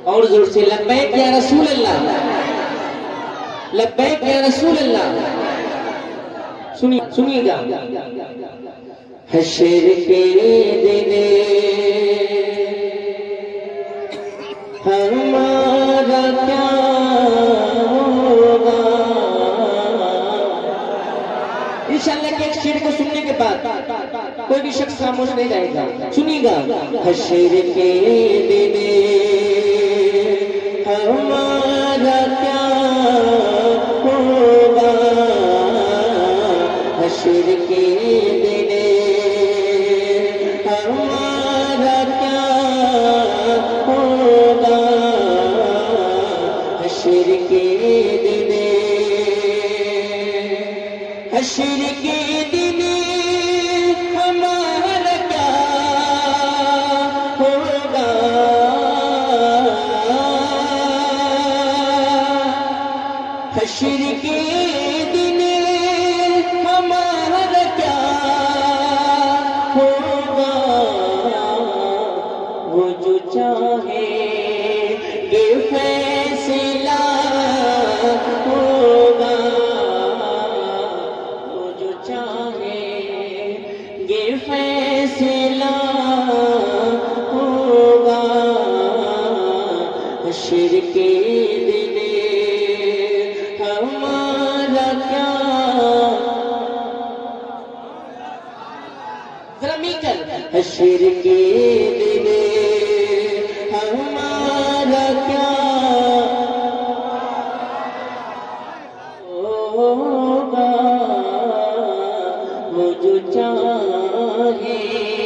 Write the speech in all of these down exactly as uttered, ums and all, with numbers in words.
और जोर से लब्बैक या रसूल अल्लाह, लब्बैक या रसूल अल्लाह। सुनिए सुनिएगा। हश्र के दिन हमारा क्या होगा। इंशाअल्लाह के शेर को सुनने के बाद कोई भी शख्स खामोश नहीं रहेगा। सुनिएगा। हश्र के दिन हमारा क्या होगा, हश्र के दिन हमारा क्या होगा, हश्र के दिन, हश्र के दिन हमारा क्या होगा, हश्र के दिन हमारा क्या होगा। वो जो चाहे ये फैसला होगा, वो जो चाहे ये फैसला होगा, हश्र के दिन हमारा क्या। जरा मिलकर हश्र के दिन हमारा क्या होगा, वो जो चाहे।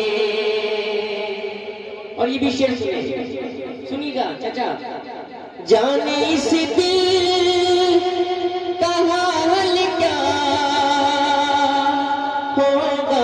और ये भी शेर सुने, सुनिएगा चाचा। जाने इस दिल का हाल क्या होगा,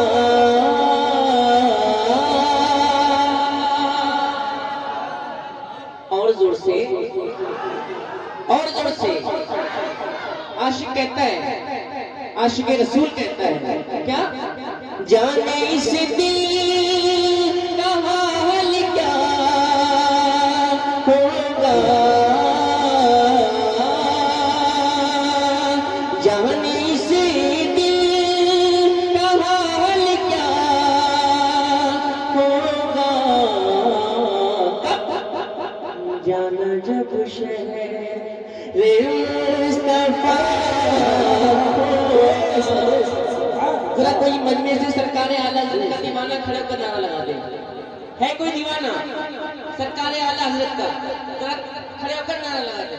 और जोर से, और जोर से। आशिक कहता है, आशिक रसूल कहता है क्या, जाने इस दिल का हाल क्या होगा, जाने इस दिल का हाल क्या होगा। जाना जब शहर मुस्तफा, जरा कोई मजमे से सरकारे आला हज़रत का दीवाना खड़ा कर नारा लगा दे। है कोई दीवाना सरकारे आला हज़रत का, जरा खड़े होकर नारा लगा दे।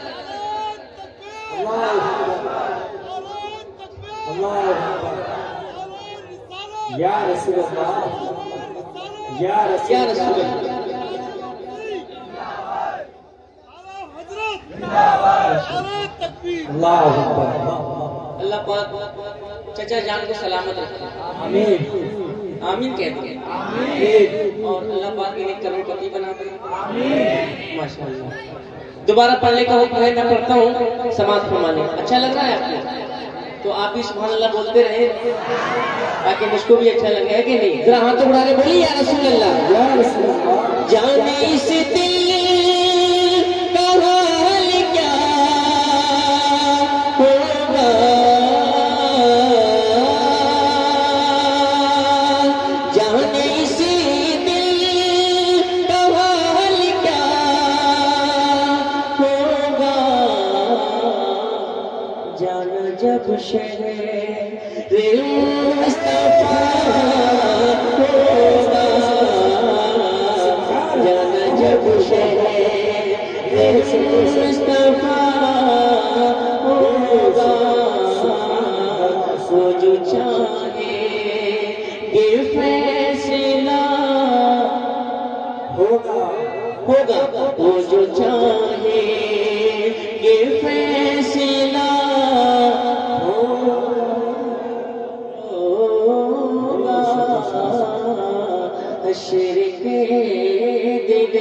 या रसूल अल्लाह, या रसूल अल्लाह। अल्लाह पाक चचा जान को सलामत रखे। आमीन आमीन कहते हैं। आमीन। और अल्लाह पाक इन्हें करोड़पति बना दे। आमीन माशाअल्लाह। दोबारा पढ़ने का हुक्म है, मैं पढ़ता हूँ समाज फरमाने। अच्छा लग रहा है आपको तो आप भी सुभान अल्लाह बोलते रहे ताकि मुझको भी अच्छा लगे, है कि नहीं। जरा हाथ उड़ा के बोलिए या रसूल अल्लाह, या रसूल अल्लाह। जाने इस दिल का हाल क्या होगा, जाने इस दिल का हाल क्या होगा। जाना जब शहर मुस्तफा होगा, जाना जब शहर मुस्तफा होगा, वो जो चाहे ये फैसला होगा, होगा, वो जो चाहे ये फैसला होगा, हश्र के दिन।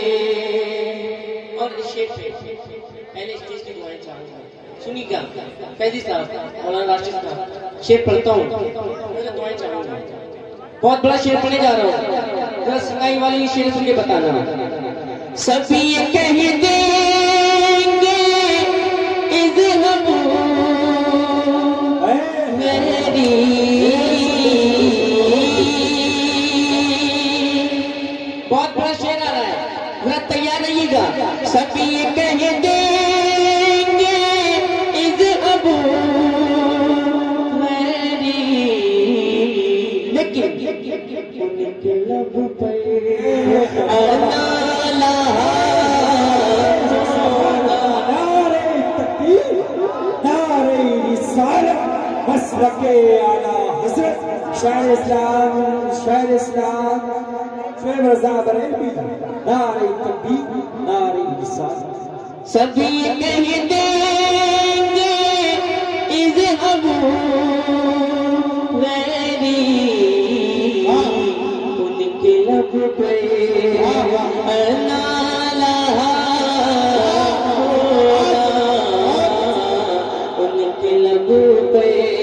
और शेर पहले स्टेज की दुआएं चाहूंगा, सुनिएगा। फैजी साहब, मौलाना राशिद साहब, शेर पढ़ता हूँ, मुझे दुआएं चाहूंगा। बहुत बड़ा शेर पढ़ने जा रहा हूँ, जरा सगाई वाले ये शेर सुन के बताना। सभी कह देंगे इज़हबू मेरी। बहुत बड़ा शेर आ रहा है, जरा तैयार रहिएगा। सभी कह देंगे इज़हबू मेरी, लेकिन उनके लब पे मसलके आला हजरत शायर इस्लाम शायर इस्लाम शुएब रज़ा बरेलवी नारे तकबीर नारे रिसालत। सभी कह देंगे इज़हबू मेरी, उनके लब पे नाला उनके लब पे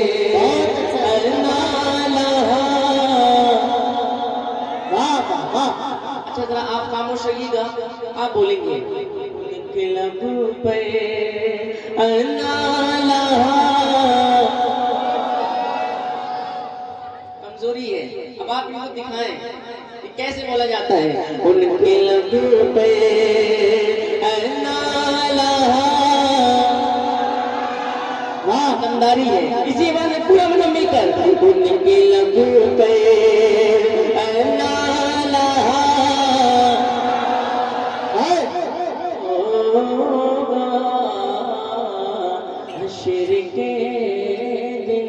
अच्छा जरा आप खामोश रहिएगा, आप बोलेंगे उनके लब पे नाला। कमजोरी है, अब आप इनको दिखाएं कि कैसे बोला जाता है। उनके लब पे नाला, वाह दमदारी है। इसी बात में पूरा मतलब मिलकर उनके लब पे नाला होगा हश्र के दिन।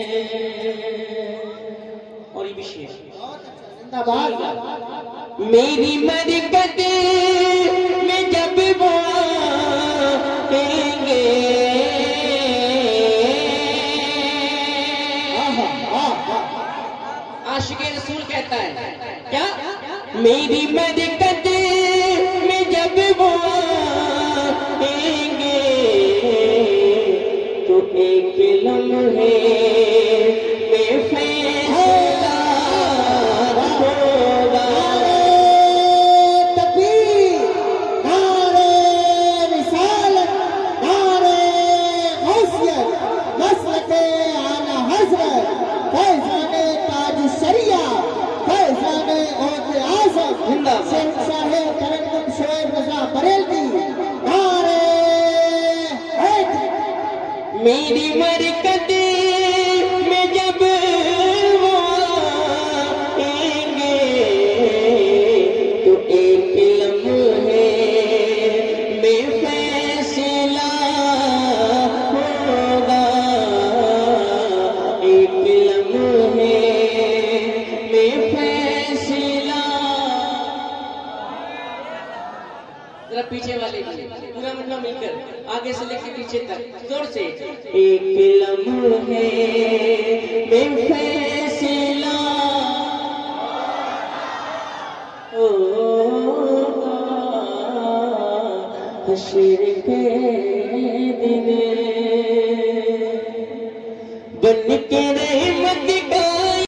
और ये विशेष मेरी मरकत में जब वो आएंगे, आशिक़े रसूल कहता है क्या, मेरी मरकत में जब वो आएंगे तो एक लम्हे में फैसला होगा। तकबीर नारे रिसालत नारे गौसियत मसलके आला हज़रत फैज़ाने ताज शरिया फैज़ाने औक़े आज़म शहंशाह तरन्नुम शुएब रज़ा बरेलवी नारे हैदर। मेरी मरकत में जब वो आएंगे तो एक लम्हे में फैसला होगा, एक लम्हे में फैसला। जरा पीछे वाले भी पूरा मतलब मिलकर आगे से लेकर पीछे तक जोर से। एक लम्हे में फैसला होगा हश्र के